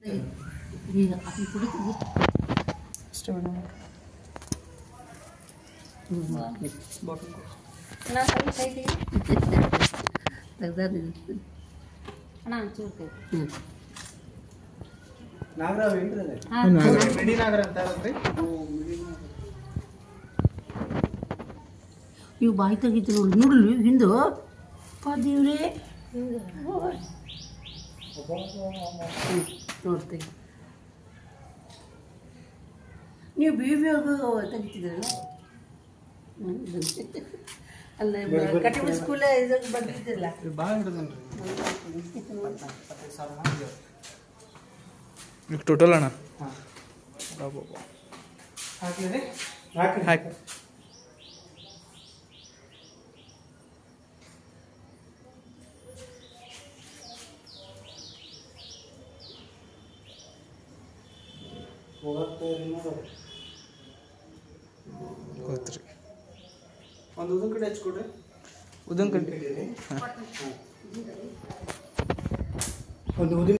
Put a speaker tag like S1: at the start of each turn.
S1: ಈಗ ಅದನ್ನ ಕುಡಿತೀವಿ
S2: ಅಷ್ಟೇ ಮೇಡಮ್. ಬಾಟಲ್
S1: ಅಣ್ಣ ಸ್ವಲ್ಪ ಕೈಗೆ ತೆಗ್ದಾರ ಅಣ್ಣ ಒಂಚೂರು ಕೈ
S3: ನಾಗರಾವ್ ಏನ್ರಿ ಮಿಡಿ ನಾಗರ ಅಂತ ಹೇಳ್ರಿ.
S1: ಇವು ಬಾಯಿ ತೆಗಿತು ನೋಡಿ ನೋಡಲಿ ಹಿಂದು ದೇವ್ರೇ ನೋಡ್ತೀವಿ ನೀವು ಬೇಗ ತೆಗಿತಿದ್ರಲ್ಲ ಅಲ್ಲ ಕಟ್ಟಿಬಿಡಿ ಸ್ಕೂಲ ಇದಕ್ಕೆ ಬಂದಿದ್ದಿಲ್ಲ
S3: ಭಾಳ ಹಿಡಿದನ್ರಿ
S2: ಈಗ ಟೋಟಲ್ ಅಣ್ಣ
S3: ಹಾಂ
S2: ಬಾಬಾ
S3: ಹಾಕ್ಲಿ ಹಾಕಿ
S2: ಹಾಕಿ ಗೊತ್ತ್ರಿ.
S3: ಒಂದು ಉದನ್ ಕಡೆ ಹಚ್ಕೊಡ್ರಿ.
S2: ಉದನ್ ಕಡ್ಡಿ
S3: ಒಂದು ಉದಿನ